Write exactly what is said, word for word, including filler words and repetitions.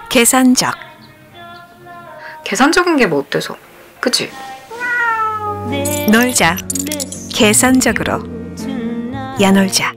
계산적. 계산적인 게 뭐 어때서? 그치? 놀자. 계산적으로. 야놀자.